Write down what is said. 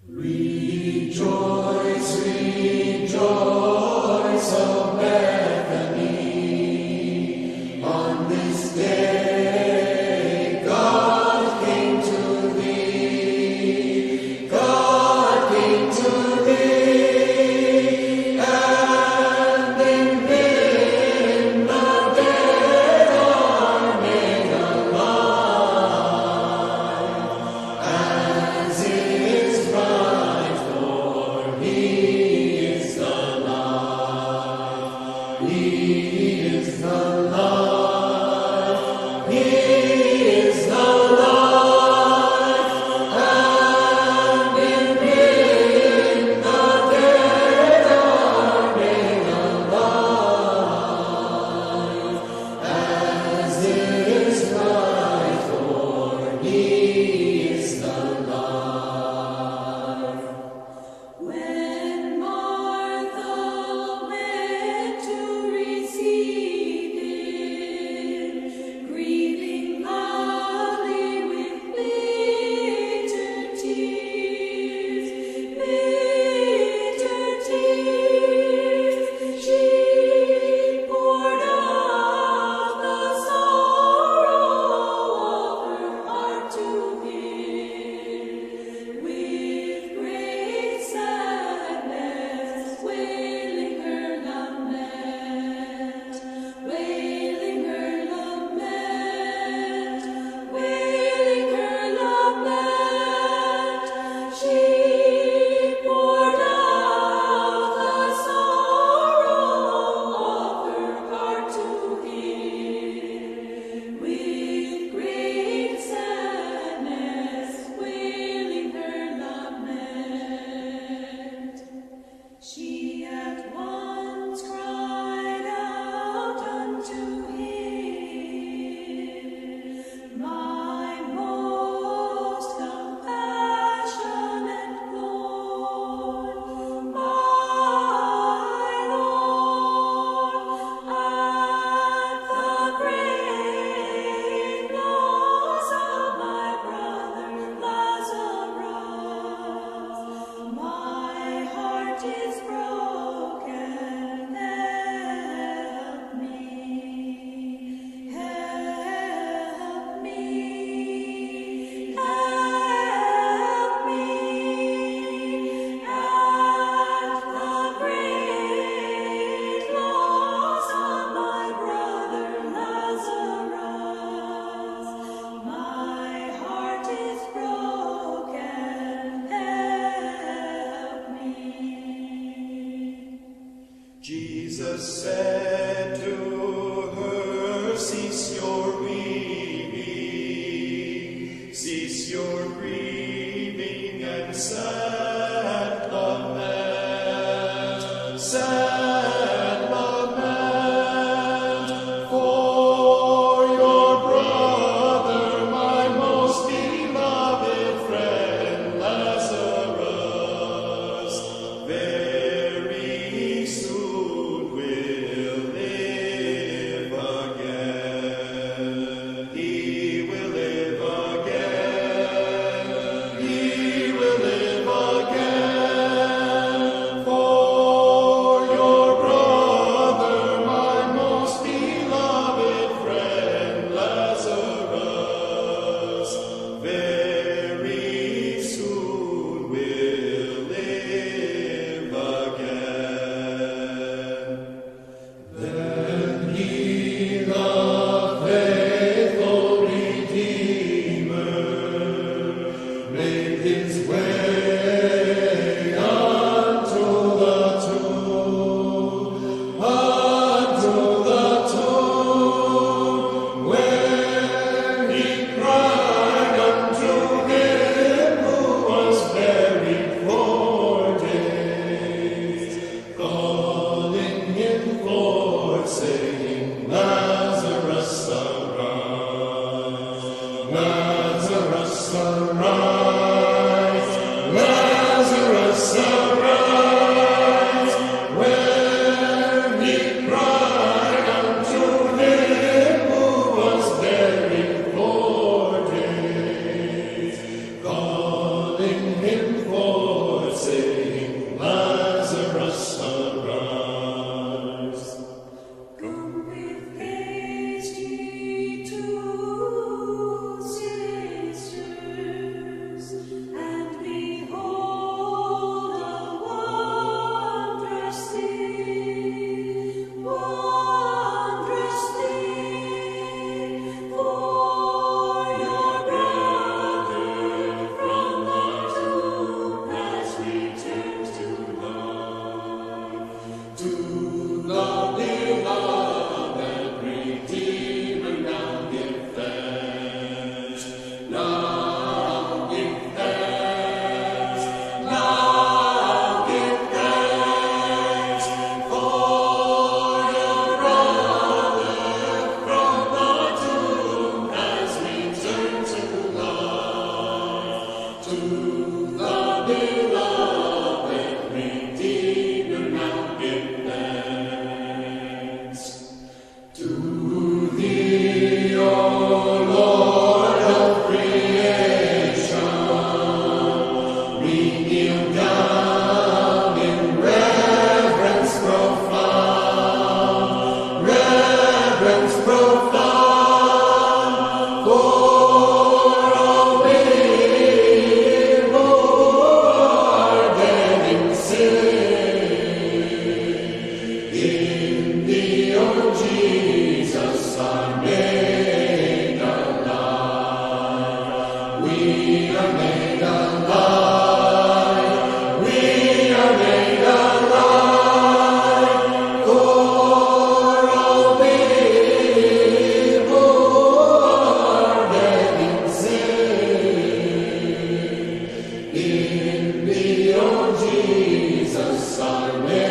Rejoice, rejoice, O Bethany, on this day God came to thee, God came to thee, and in Him the dead are made alive, as is right, for He is the life, He is the life, He is the life, and in Him the dead are made alive, as is right, for He is the life. When Martha went to receive Him, grieving loudly with bitter tears, she poured out the sorrow of her heart to Him, with great sadness, wailing her lament, wailing her lament, wailing her lament. She poured out the sorrow of her heart to Him, with great sadness, wailing her lament. She at once cried out unto Him, My most compassionate Lord, my Lord, at the great loss of my brother Lazarus, my heart is broken. Help me, help me, help me, at the great loss of my brother Lazarus, my heart is broken. Help me. Jesus said to her, Cease your weeping, cease your grieving, and sad lament, for your brother, my most beloved friend Lazarus, very soon will live again. He will live again. He will live again. For your brother, my most beloved friend Lazarus, very soon will live again. Then He, the faithful Redeemer, made His way unto the tomb, where He cried unto Him who was buried 4 days, calling Him forth, saying, Lazarus, arise, Lazarus, arise. the beloved Redeemer now give thanks. To thee, O Lord of creation, we kneel down in reverence profound, for all we who are dead in sin. In thee, O Jesus, are made alive. We are made alive. We are made alive. For all we who are dead in sin. In thee, O Jesus, are made